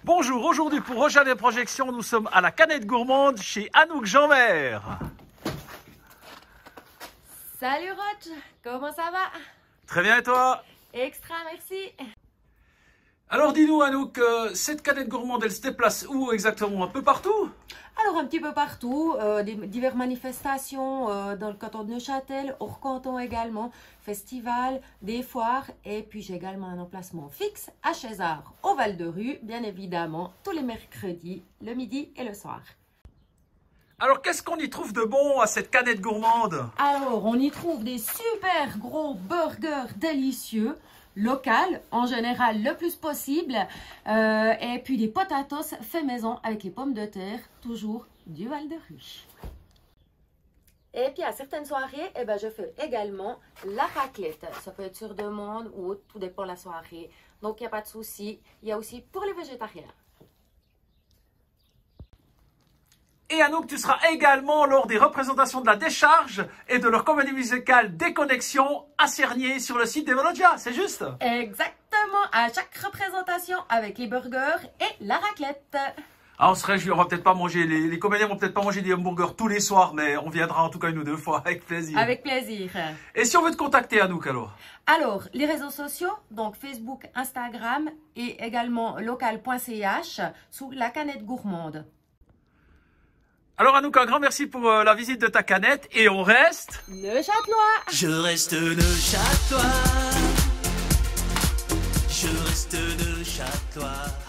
Bonjour, aujourd'hui pour Roger des Projections, nous sommes à la Canette Gourmande chez Anouk Jeanvert. Salut Roch, comment ça va? Très bien et toi? Extra, merci. Alors dis-nous Anouk, cette Canette Gourmande, elle se déplace où exactement? Un peu partout? Alors un petit peu partout, diverses manifestations dans le canton de Neuchâtel, hors canton également, festivals, des foires et puis j'ai également un emplacement fixe à Chézard, au Val-de-Rue, bien évidemment, tous les mercredis, le midi et le soir. Alors qu'est-ce qu'on y trouve de bon à cette Canette Gourmande? Alors on y trouve des super gros burgers délicieux, local en général le plus possible, et puis des potatoes fait maison avec les pommes de terre, toujours du Val-de-Rue. Et puis à certaines soirées, je fais également la raclette. Ça peut être sur demande ou autre, tout dépend de la soirée. Donc il n'y a pas de souci. Il y a aussi pour les végétariens. Et Anouk, tu seras également lors des représentations de la décharge et de leur comédie musicale Déconnexion à Cernier sur le site des Volodia, c'est juste? Exactement, à chaque représentation avec les burgers et la raclette. Ah, on se réjouit, on va peut-être pas manger, les comédiens vont peut-être pas manger des hamburgers tous les soirs, mais on viendra en tout cas une ou deux fois, avec plaisir. Avec plaisir. Et si on veut te contacter Anouk alors? Alors, les réseaux sociaux, donc Facebook, Instagram et également local.ch sous la Canette Gourmande. Alors Anouk, un grand merci pour la visite de ta canette et on reste... Neuchâtelois. Je reste Neuchâtelois. Je reste Neuchâtelois.